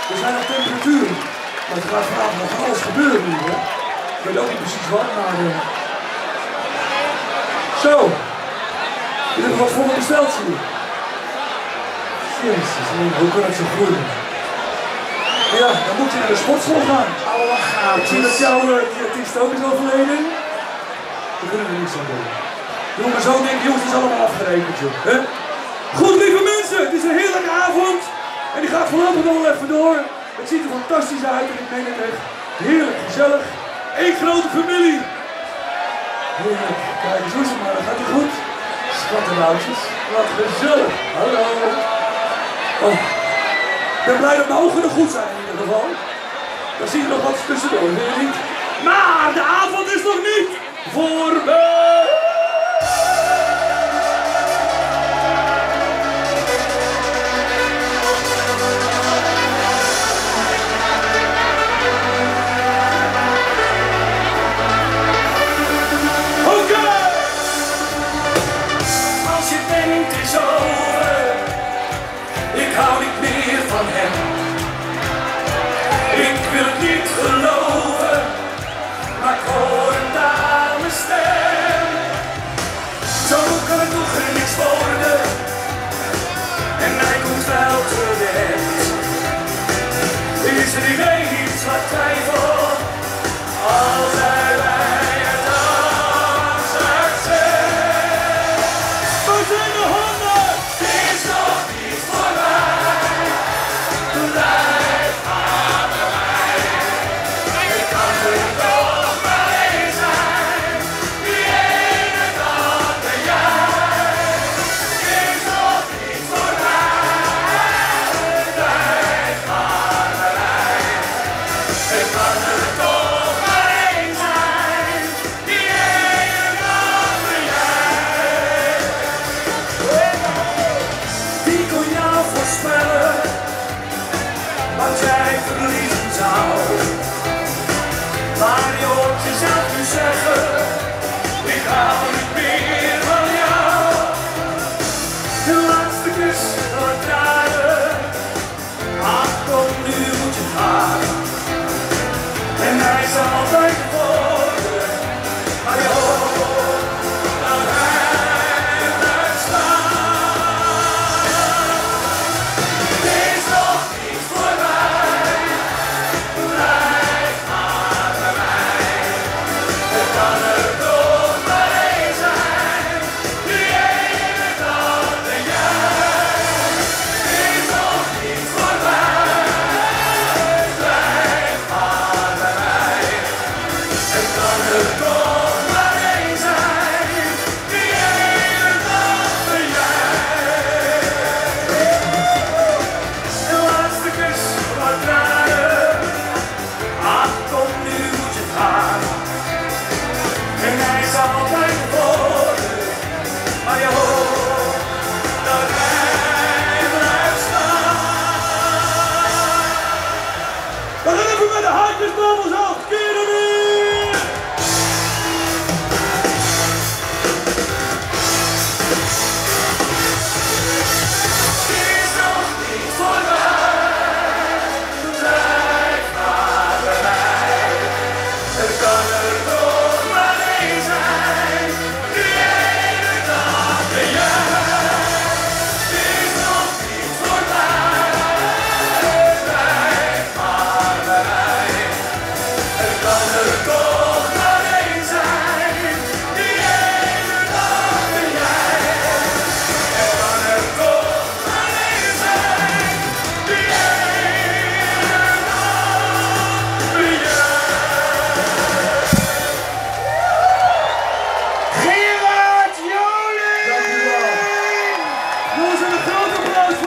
Er zijn nog temperaturen. Maar het gaat vanavond nog alles gebeuren nu, hè. Ik weet ook niet precies wat, maar... Zo. Je hebt nog wat voor me besteld, zie je. Jezus, hoe kan het zo groeien? Ja, dan moet je naar de sportschool gaan. Ik zie dat jouw diëtist ook is overleden. We kunnen er niets aan doen. Doen we zo denken, jongens, het is allemaal afgerekend, joh. Hè? Goed, lieve mensen, het is een heerlijke avond. En die gaat voorlopig nog wel even door. Het ziet er fantastisch uit en ik meen het echt. Heerlijk, gezellig. Eén grote familie. Heerlijk. Kijk eens, hoe is het maar, dat gaat het goed. Schattenloutjes. Wat gezellig. Hallo. Oh. Ik ben blij dat mijn ogen er goed zijn in ieder geval. Dan zie je nog wat tussendoor, weet je niet? Maar de avond is nog niet voorbij. Wat jij verliezen zou. Maar je hoort jezelf nu zeggen, ik hou niet meer van jou. De laatste kus door het tranen, ach kom nu moet je gaan. En hij zal altijd worden, maar je hoort dat hij blijft staan. Het is nog niet voorbij, blijf maar bij mij. Het kan er nog maar één zijn, die ene dag ben jij. Het is nog niet voorbij, blijf maar bij mij. Het kan er nog maar één zijn, die ene dag ben jij. De laatste kus wordt tranen, ach kom nu moet je gaan. En hij zal altijd worden, maar je hoort dat hij blijft staan. We gaan even met de handjes boven ons hoofd.